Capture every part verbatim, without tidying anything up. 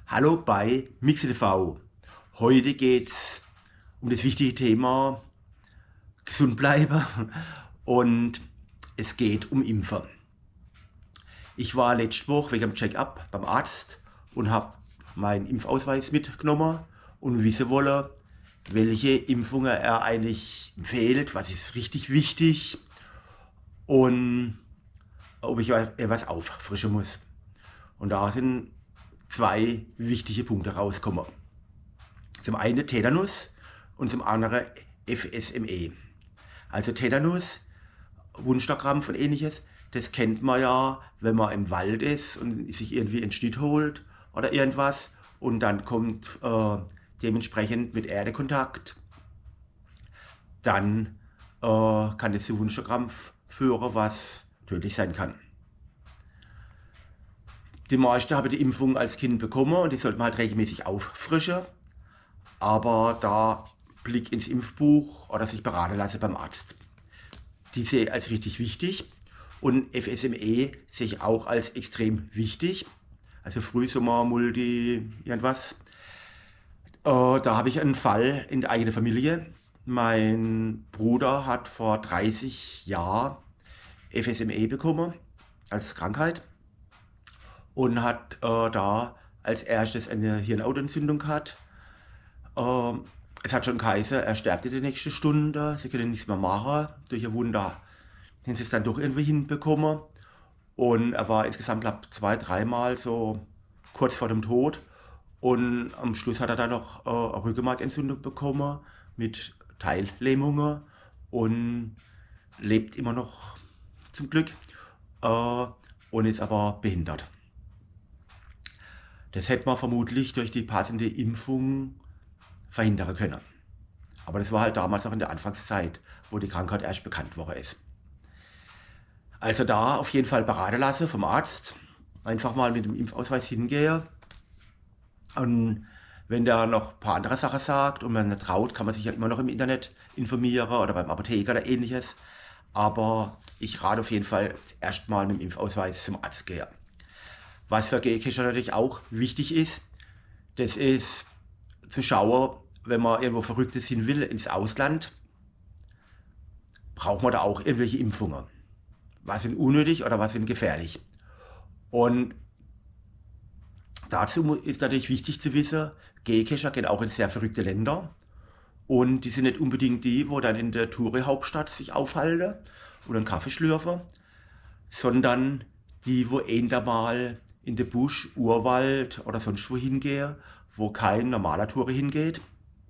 Hallo bei Mixe T V. Heute geht es um das wichtige Thema gesund bleiben und es geht um Impfen. Ich war letzte Woche wegen dem Check-up beim Arzt und habe meinen Impfausweis mitgenommen und wissen wollen, welche Impfungen er eigentlich empfiehlt, was ist richtig wichtig und ob ich etwas auffrischen muss. Und da sind zwei wichtige Punkte rauskommen. Zum einen Tetanus und zum anderen F S M E. Also Tetanus, Wundstockkrampf und ähnliches, das kennt man ja, wenn man im Wald ist und sich irgendwie einen Schnitt holt oder irgendwas und dann kommt äh, dementsprechend mit Erde Kontakt, dann äh, kann das zu Wundstockkrampf führen, was tödlich sein kann. Die meisten haben die Impfung als Kind bekommen und die sollte man halt regelmäßig auffrischen. Aber da Blick ins Impfbuch oder sich beraten lassen beim Arzt. Die sehe ich als richtig wichtig und F S M E sehe ich auch als extrem wichtig. Also Frühsommer, Multi, irgendwas. Äh, da habe ich einen Fall in der eigenen Familie. Mein Bruder hat vor dreißig Jahren F S M E bekommen als Krankheit und hat äh, da als erstes eine Hirnhautentzündung gehabt. Äh, es hat schon geheißen, er stirbt in der nächsten Stunde, sie können nichts mehr machen. Durch ein Wunder haben sie es dann doch irgendwie hinbekommen. Und er war insgesamt, glaube ich, zwei, dreimal so kurz vor dem Tod. Und am Schluss hat er dann noch äh, eine Rückenmarkentzündung bekommen mit Teillähmungen und lebt immer noch zum Glück äh, und ist aber behindert. Das hätte man vermutlich durch die passende Impfung verhindern können. Aber das war halt damals noch in der Anfangszeit, wo die Krankheit erst bekannt worden ist. Also da auf jeden Fall beraten lassen vom Arzt. Einfach mal mit dem Impfausweis hingehen. Und wenn der noch ein paar andere Sachen sagt und man nicht traut, kann man sich ja immer noch im Internet informieren oder beim Apotheker oder ähnliches. Aber ich rate auf jeden Fall erstmal mit dem Impfausweis zum Arzt gehen. Was für Geldcacher natürlich auch wichtig ist, das ist zu schauen, wenn man irgendwo Verrücktes hin will, ins Ausland, braucht man da auch irgendwelche Impfungen. Was sind unnötig oder was sind gefährlich. Und dazu ist natürlich wichtig zu wissen, Geldcacher gehen auch in sehr verrückte Länder. Und die sind nicht unbedingt die, wo dann in der Touri-Hauptstadt sich aufhalten und einen Kaffee schlürfen, sondern die, wo eher mal in den Busch, Urwald oder sonst wo hingehen, wo kein normaler Touri hingeht.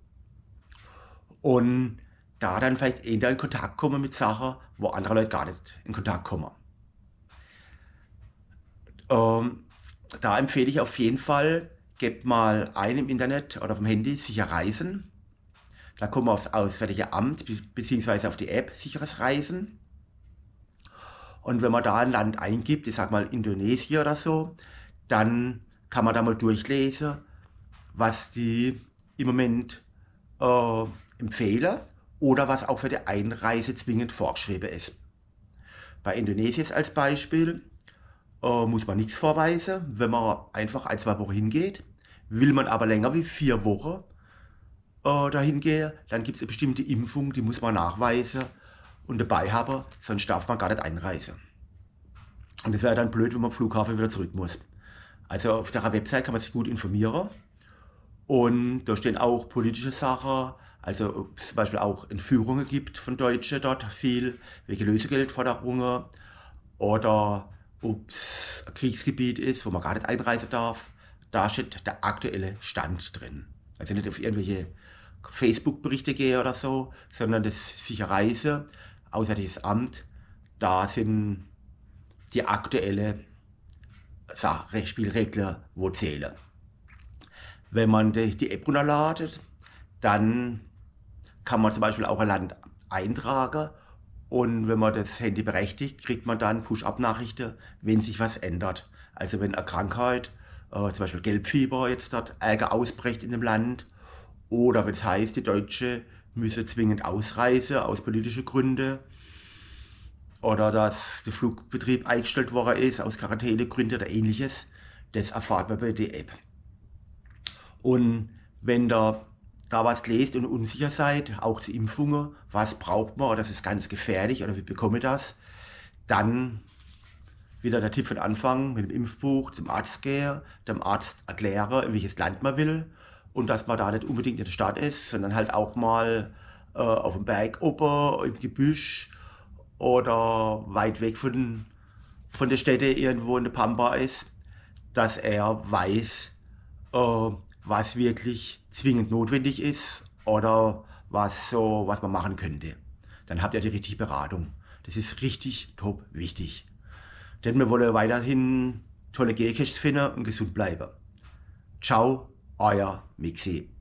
Und da dann vielleicht eher in Kontakt kommen mit Sachen, wo andere Leute gar nicht in Kontakt kommen. Ähm, da empfehle ich auf jeden Fall, gebt mal ein im Internet oder auf dem Handy sicher Reisen. Da kommen wir aufs Auswärtige Amt bzw. auf die App sicheres Reisen. Und wenn man da ein Land eingibt, ich sag mal Indonesien oder so, dann kann man da mal durchlesen, was die im Moment äh, empfehlen oder was auch für die Einreise zwingend vorgeschrieben ist. Bei Indonesien als Beispiel äh, muss man nichts vorweisen, wenn man einfach ein, zwei Wochen hingeht. Will man aber länger wie vier Wochen äh, dahin gehen, dann gibt es eine bestimmte Impfung, die muss man nachweisen und dabei haben, sonst darf man gar nicht einreisen. Und das wäre dann blöd, wenn man am Flughafen wieder zurück muss. Also auf der Website kann man sich gut informieren. Und da stehen auch politische Sachen, also ob es zum Beispiel auch Entführungen gibt von Deutschen dort viel, wegen Lösegeldforderungen. Oder ob es ein Kriegsgebiet ist, wo man gar nicht einreisen darf. Da steht der aktuelle Stand drin. Also nicht auf irgendwelche Facebook-Berichte gehen oder so, sondern das sichere Reise, Auswärtiges Amt, da sind die aktuelle Spielregeln, wo zählen. Wenn man die App runterladet, dann kann man zum Beispiel auch ein Land eintragen und wenn man das Handy berechtigt, kriegt man dann Push-Up-Nachrichten, wenn sich was ändert. Also wenn eine Krankheit, äh, zum Beispiel Gelbfieber, jetzt dort Ärger ausbricht in dem Land oder wenn es heißt, die Deutschen müssen zwingend ausreisen aus politischen Gründen oder dass der Flugbetrieb eingestellt worden ist aus Quarantänegründen oder ähnliches, das erfahrt man bei der App. Und wenn ihr da was lest und unsicher seid, auch zu Impfungen, was braucht man oder das ist ganz gefährlich oder wie bekomme ich das, dann wieder der Tipp von Anfang mit dem Impfbuch zum Arzt gehen, dem Arzt erklären, in welches Land man will und dass man da nicht unbedingt in der Stadt ist, sondern halt auch mal äh, auf dem Berg oben, im Gebüsch oder weit weg von, von der Städte irgendwo in der Pampa ist, dass er weiß, äh, was wirklich zwingend notwendig ist oder was, so, was man machen könnte. Dann habt ihr die richtige Beratung. Das ist richtig top wichtig. Denn wir wollen weiterhin tolle Gehkäste finden und gesund bleiben. Ciao, euer Mixi.